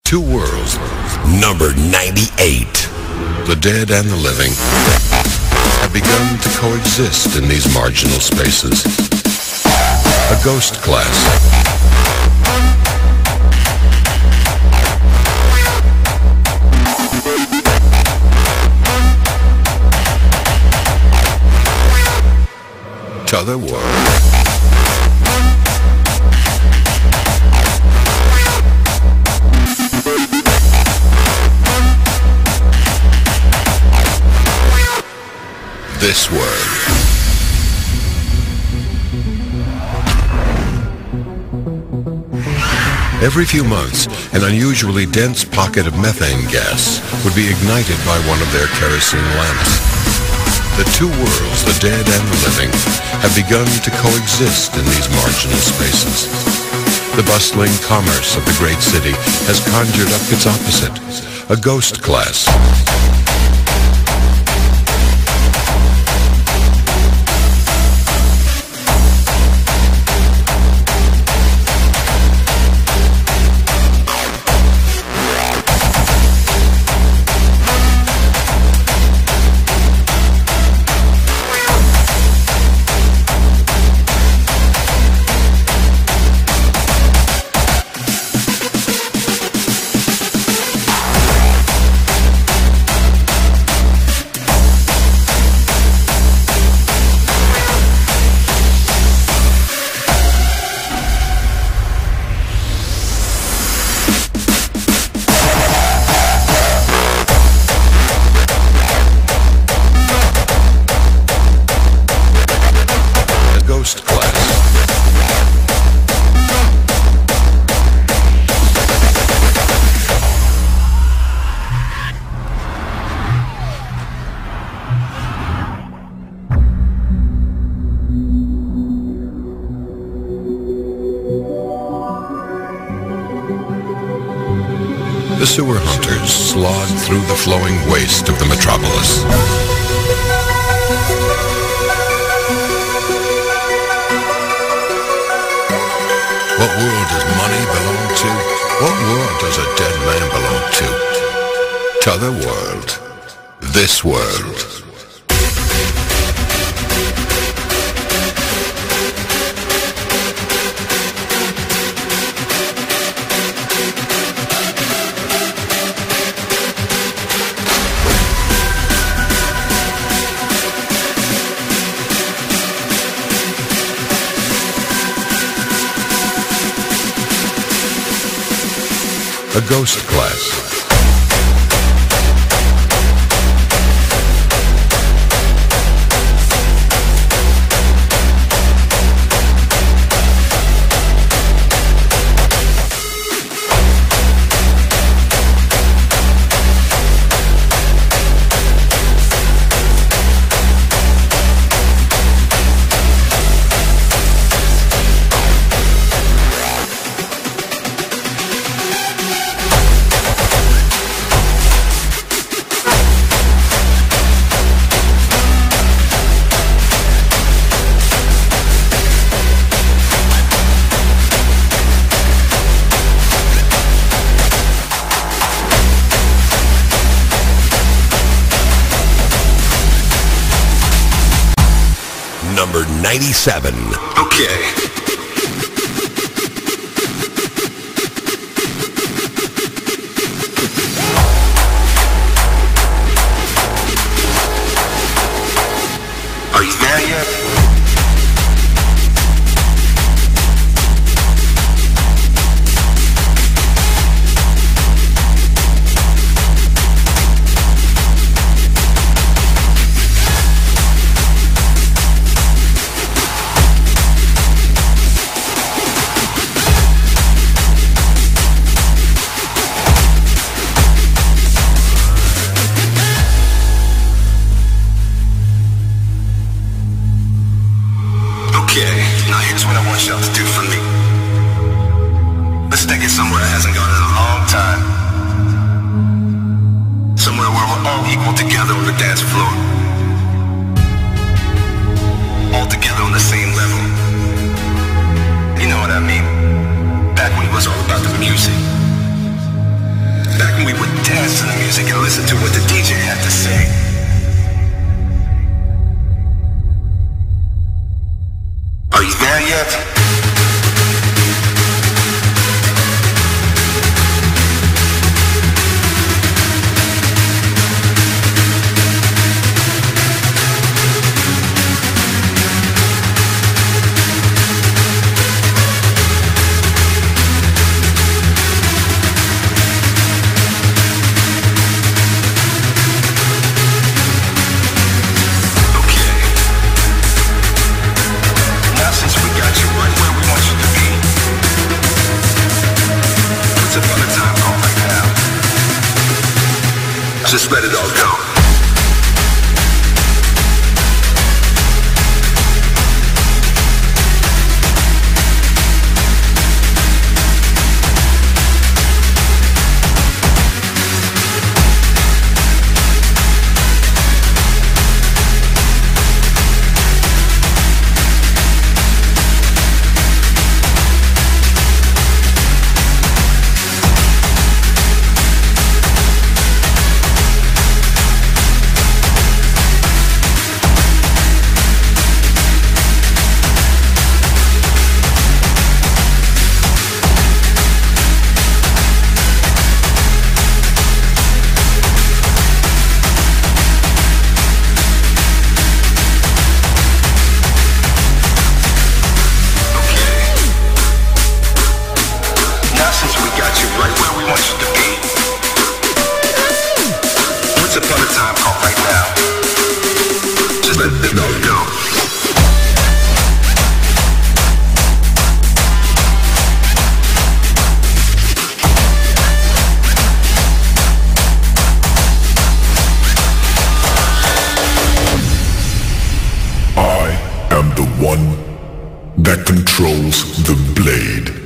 Two worlds. Number 98. The dead and the living have begun to coexist in these marginal spaces. A ghost class. T'other world. This world. Every few months, an unusually dense pocket of methane gas would be ignited by one of their kerosene lamps. The two worlds, the dead and the living, have begun to coexist in these marginal spaces. The bustling commerce of the great city has conjured up its opposite, a ghost class. The sewer hunters slog through the flowing waste of the metropolis. What world does money belong to? What world does a dead man belong to? T'other world. This world. A ghost class. Number 97. Okay. Are you there yet? music and listen to what the DJ had to say. Are you there yet? Just let it all go. That controls the blade.